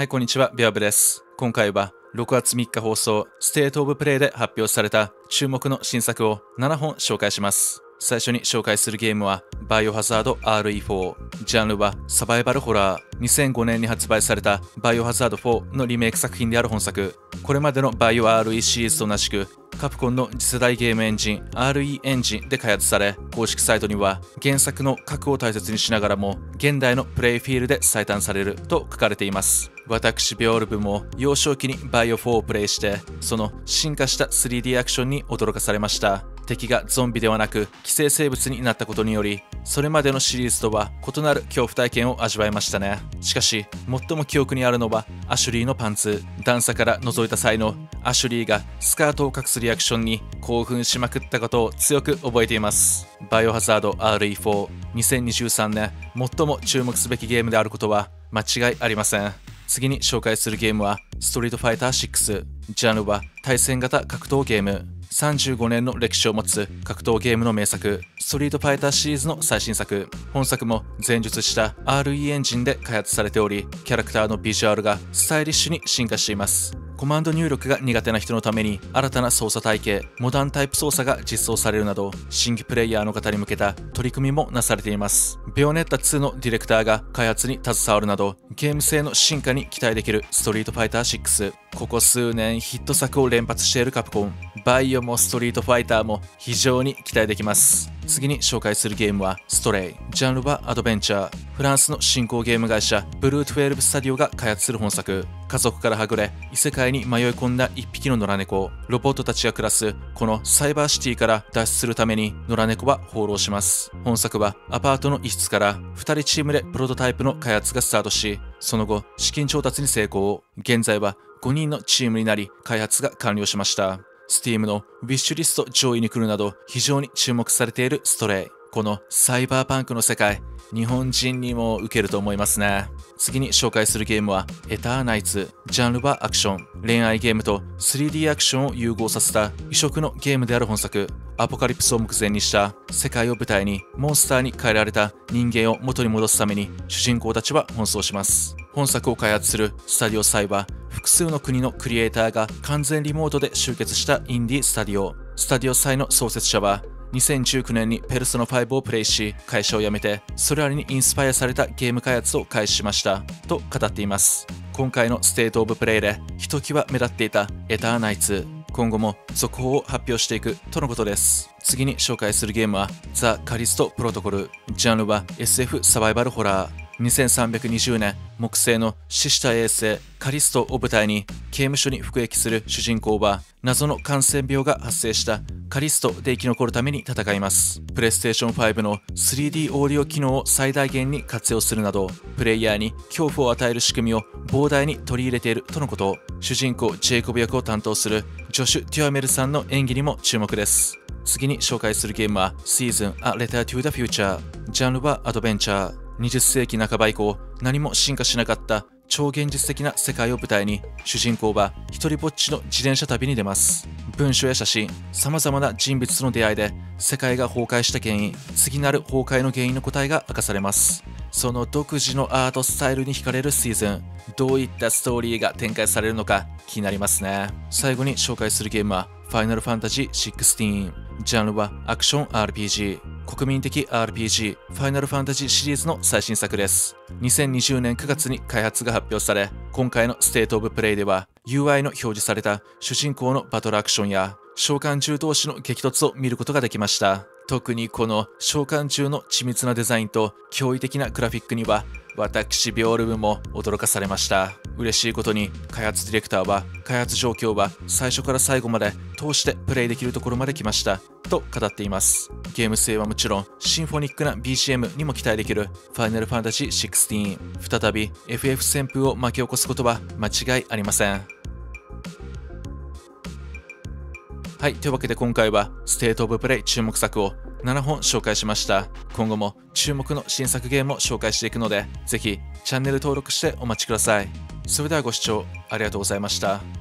はい、こんにちは、ビアブです。今回は6月3日放送、ステートオブプレイで発表された注目の新作を7本紹介します。最初に紹介するゲームは、バイオハザード RE4。ジャンルはサバイバルホラー。2005年に発売されたバイオハザード4のリメイク作品である本作。これまでのバイオ RE シリーズと同じく、カプコンの次世代ゲームエンジン RE エンジンで開発され、公式サイトには原作の核を大切にしながらも現代のプレイフィールで再誕されると書かれています。私ビオルブも幼少期にバイオ4をプレイして、その進化した 3D アクションに驚かされました。敵がゾンビではなく寄生生物になったことにより、それまでのシリーズとは異なる恐怖体験を味わいましたね。しかし最も記憶にあるのはアシュリーのパンツ。段差から覗いた際のアシュリーがスカートを隠すリアクションに興奮しまくったことを強く覚えています。バイオハザード RE4 2023年最も注目すべきゲームであることは間違いありません。次に紹介するゲームはストリートファイター6。ジャンルは対戦型格闘ゲーム。35年の歴史を持つ格闘ゲームの名作、ストリートファイターシリーズの最新作。本作も前述した RE エンジンで開発されており、キャラクターのビジュアルがスタイリッシュに進化しています。コマンド入力が苦手な人のために新たな操作体系、モダンタイプ操作が実装されるなど、新規プレイヤーの方に向けた取り組みもなされています。ベヨネッタ2のディレクターが開発に携わるなど、ゲーム性の進化に期待できるストリートファイター6。ここ数年ヒット作を連発しているカプコン。バイオもストリートファイターも非常に期待できます。次に紹介するゲームはストレイ。ジャンルはアドベンチャー。フランスの新興ゲーム会社ブルー12スタディオが開発する本作。家族からはぐれ異世界に迷い込んだ一匹の野良猫。ロボットたちが暮らすこのサイバーシティから脱出するために野良猫は放浪します。本作はアパートの一室から2人チームでプロトタイプの開発がスタートし、その後資金調達に成功。現在は5人のチームになり開発が完了しました。Steam のウィッシュリスト上位に来るなど非常に注目されているストレイ。このサイバーパンクの世界、日本人にも受けると思いますね。次に紹介するゲームはエターナイツ。ジャンルはアクション。恋愛ゲームと 3D アクションを融合させた異色のゲームである本作。アポカリプスを目前にした世界を舞台にモンスターに変えられた人間を元に戻すために主人公たちは奔走します。本作を開発するスタディオサイは複数の国のクリエイターが完全リモートで集結したインディースタディオ。スタディオサイの創設者は2019年にペルソナ5をプレイし、会社を辞めてそれらにインスパイアされたゲーム開発を開始しましたと語っています。今回のステートオブプレイでひときわ目立っていたエターナイツ。今後も続報を発表していくとのことです。次に紹介するゲームはザ・カリスト・プロトコル。ジャンルは SF サバイバルホラー。2320年木星の死した衛星カリストを舞台に刑務所に服役する主人公は謎の感染病が発生したカリストで生き残るために戦います。プレイステーション5の 3D オーディオ機能を最大限に活用するなど、プレイヤーに恐怖を与える仕組みを膨大に取り入れているとのこと。主人公ジェイコブ役を担当するジョシュ・デュアメルさんの演技にも注目です。次に紹介するゲームは Season A Letter to the Future。 ジャンルはアドベンチャー。20世紀半ば以降何も進化しなかった超現実的な世界を舞台に、主人公は一人ぼっちの自転車旅に出ます。文書や写真、様々な人物との出会いで世界が崩壊した原因、次なる崩壊の原因の答えが明かされます。その独自のアートスタイルに惹かれるシーズン。どういったストーリーが展開されるのか気になりますね。最後に紹介するゲームはファイナルファンタジー16。ジャンルはアクション RPG。国民的 RPG ファイナルファンタジーシリーズの最新作です。2020年9月に開発が発表され、今回のステートオブプレイでは UI の表示された主人公のバトルアクションや召喚獣同士の激突を見ることができました。特にこの召喚獣の緻密なデザインと驚異的なグラフィックには私ビオルブも驚かされました。嬉しいことに開発ディレクターは開発状況は最初から最後まで通してプレイできるところまで来ましたと語っています。ゲーム性はもちろんシンフォニックな BGM にも期待できるファイナルファンタジー16。再び FF 旋風を巻き起こすことは間違いありません。はい、というわけで今回はステートオブプレイ注目作を7本紹介しました。今後も注目の新作ゲームを紹介していくので、ぜひチャンネル登録してお待ちください。それではご視聴ありがとうございました。